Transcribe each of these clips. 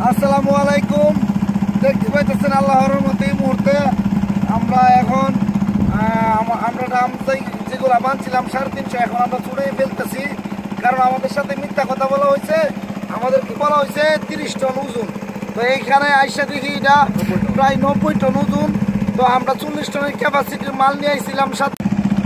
আসসালামু আলাইকুম। দেখতে পাইতেছেন আল্লাহর রহমতে এই মুহূর্তে আমরা এখন আমরা দাম যেগুলো বানছিলাম 350, এখন আমরা ছুড়ে ফেলতেছি। কারণ আমাদের সাথে মিথ্যা কথা বলা হয়েছে, আমাদেরকে বলা হয়েছে 30 টন ওজন। তো এইখানে আইসা দেখি এটা প্রায় 90 টন ওজন। তো আমরা 40 টনের ক্যাপাসিটির মাল নিয়ে আইছিলাম। সাথে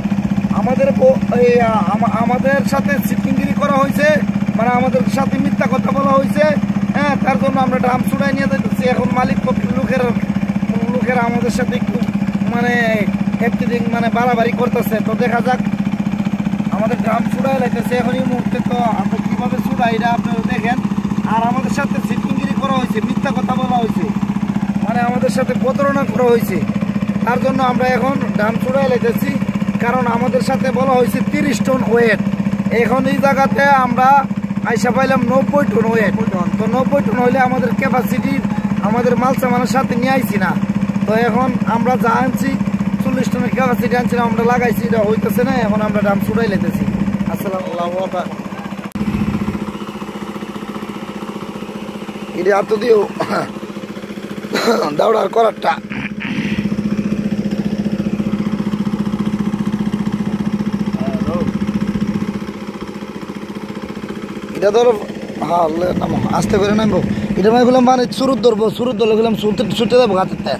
আমাদের সাথে চিটিংগিরি করা হয়েছে, মানে আমাদের সাথে মিথ্যা কথা বলা হয়েছে। হ্যাঁ, তার জন্য আমরা ড্রাম ছুড়াই নিয়ে যেতেছি। এখন মালিক লোকেরা আমাদের সাথে একটু মানে মানে বাড়াবাড়ি করতেছে। তো দেখা যাক, আমাদের ড্রাম ছুড়াই লাগতেছে এখন এই মুহূর্তে। তো আমরা কীভাবে ছুড়াই এটা আপনারা দেখেন। আর আমাদের সাথে চিটিংগিরি করা হয়েছে, মিথ্যা কথা বলা হয়েছে, মানে আমাদের সাথে প্রতারণা করা হয়েছে। তার জন্য আমরা এখন ড্রাম ছুড়াই লাগতেছি। কারণ আমাদের সাথে বলা হয়েছে 30 টন ওয়েট। এখন এই জায়গাতে আমরা আইসা পাইলাম 90 টন ওয়েট। তো 90 টন হইলে আমাদের ক্যাপাসিটি আমাদের মাল সামানের সাথে নিয়ে আইছি না। তো এখন আমরা যা আনছি 40 টনের ক্যাপাসিটি আনছিলাম, আমরা লাগাইছি, এটা হইতেছে না। এখন আমরা দাম ছুটাই লেতেছি। আসসালামু এটা আর তো দিও দাউড়ার করারটা এটা ধরো। হ্যাঁ, নামো আস্তে করে নামবো। এটা মানে গেলাম মানে সুরুত ধরবো, সুরুত ধরলে গেলাম ছুটে যাবো হাতের।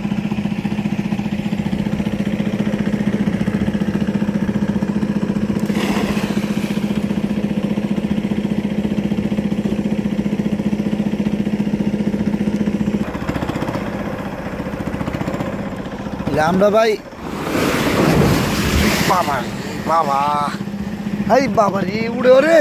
আমরা ভাই বাবা বাবা এই বাবা রে উড়ে ওরে।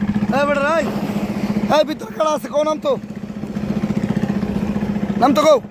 ভিতরে কারা আছে, কো নাম তো কো।